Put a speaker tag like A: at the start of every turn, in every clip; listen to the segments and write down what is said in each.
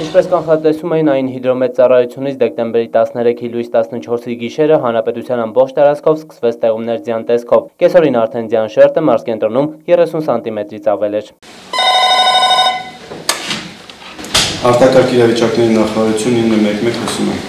A: Ինչպես կանխատեսում էին այն հիդրոմեծառայությունից դեկտեմբերի 13-ի լույս 14-ի գիշերը հանրապետության ամբողջ տարածքով սկսվեց տեղումներ ձյան տեսքով։ Կեսօրին արդեն ձյան շերտը մարզկենտրոնում 30 սանտիմետրից ավել էր։
B: Արտակարգ իրավիճակների նախարարություն 911 հոսում է։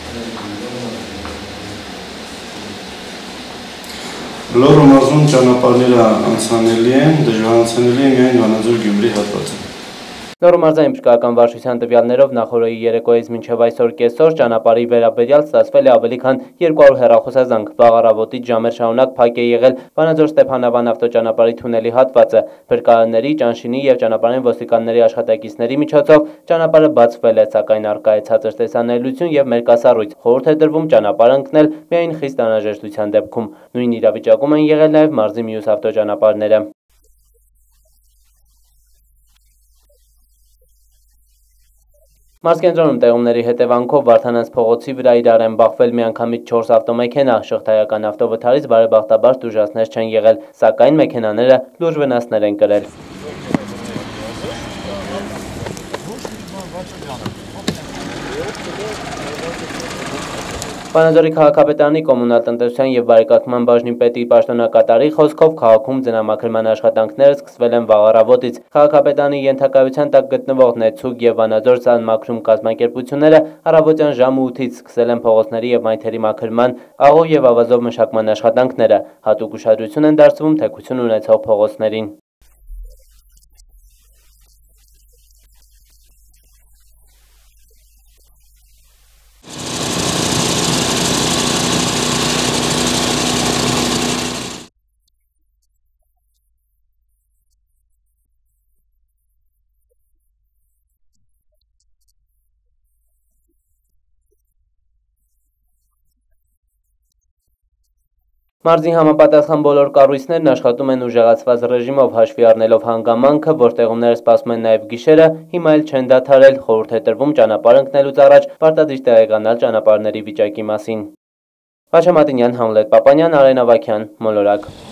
B: Լոռու մարզում ճանապարհները անցանելի են, դժվարացանելի է միայն Վանաձոր-Գյումրի հատվածը։
A: Լոռու մարզային բժշկական վարչության տվյալներով նախօրոյի երեկոյից մինչև այսօր կեսօր ճանապարհի վերաբերյալ ստացվել է ավելի քան 200 հեռախոսազանգ։ Վաղ առավոտից ժամեր շարունակ փակ է եղել Վանաձոր-Ստեփանավան ավտոճանապարհի թունելի հատվածը։ Փրկարանների, ճանշինի եւ ճանապարհային ոստիկանների աշխատակիցների միջոցով ճանապարհը բացվել է, սակայն առկա է ցածր տեսանելիություն եւ մերկասառույց։ Խորհուրդ է տրվում ճանապարհ ընկնել միայն խիստ անհրաժեշտության դեպքում։ Նույն իրավիճակում են եղել նաեւ մարզի մյուս ավտոճանապարհները։ Մարզկենտրոնում տեղումների հետևանքով Վարդանանց փողոցի վրա իրար են բախվել միանգամից 4 ավտոմեքենա, շղթայական ավտովթարից բարեբախտաբար տուժածներ չեն եղել, սակայն մեքենաները լուրջ վնասներ են կրել։ Վանաձորի քաղաքապետարանի կոմունալ տնտեսության եւ բարեկարգման բաժնի պետի պաշտոնակատարի խոսքով քաղաքում ձնամաքրման աշխատանքները սկսվել են վաղ առավոտից։ Քաղաքապետարանի ենթակայության տակ գտնվող Նեցուկ եւ Վանաձոր ցանմաքրում կազմակերպությունները առավոտյան ժամը 8-ից սկսել են փողոցների եւ մայթերի մաքրման, աղով եւ ավազով մշակման աշխատանքները։ Հատուկ ուշադրություն են դարձվում թեքություն ունեցող փողոցներին։ Մարզի համապատասխան բոլոր կառույցներն աշխատում են ուժեղացված ռեժիմով, հաշվի առնելով հանգամանքը, որ տեղումները սպասում են նաև գիշերը, հիմա էլ չեն դադարել, խորհուրդ է տրվում ճանապարհ ընկնելուց առաջ պարտադիր տեղեկանալ ճանապարհների վիճակի մասին։ Վաչամատինյան, Համլետ Պապանյան, Արեն Ավագյան, Մոլորակ։